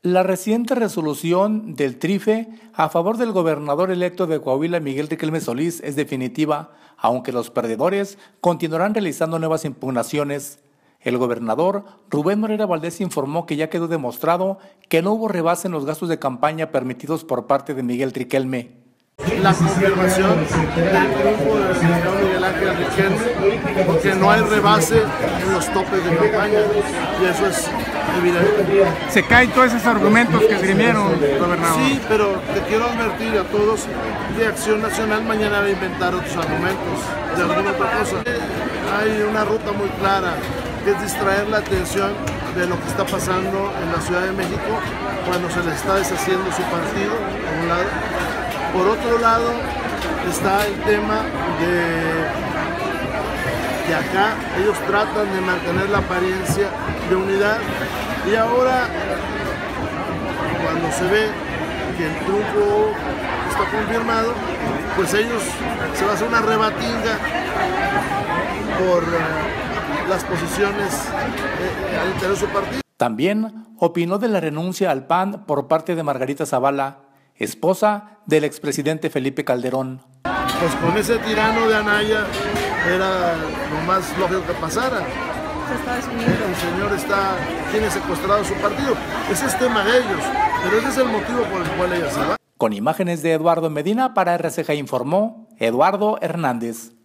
La reciente resolución del TRIFE a favor del gobernador electo de Coahuila, Miguel Riquelme Solís, es definitiva, aunque los perdedores continuarán realizando nuevas impugnaciones. El gobernador Rubén Moreira Valdés informó que ya quedó demostrado que no hubo rebase en los gastos de campaña permitidos por parte de Miguel Riquelme. La confirmación del triunfo del señor Miguel Ángel Riquelme, porque no hay rebase en los topes de campaña, y eso es evidente. Se caen todos esos argumentos que esgrimieron, gobernador. Sí, pero te quiero advertir a todos que Acción Nacional mañana va a inventar otros argumentos de alguna otra cosa. Hay una ruta muy clara, que es distraer la atención de lo que está pasando en la Ciudad de México cuando se le está deshaciendo su partido, por un lado. Por otro lado, está el tema de que acá ellos tratan de mantener la apariencia de unidad, y ahora, cuando se ve que el triunfo está confirmado, pues ellos se va a hacer una rebatinga por las posiciones al interior de su partido. También opinó de la renuncia al PAN por parte de Margarita Zavala, esposa del expresidente Felipe Calderón. Pues con ese tirano de Anaya era lo más lógico que pasara. El señor tiene secuestrado su partido. Ese es tema de ellos, pero ese es el motivo por el cual ella se va. Con imágenes de Eduardo Medina, para RCG informó Eduardo Hernández.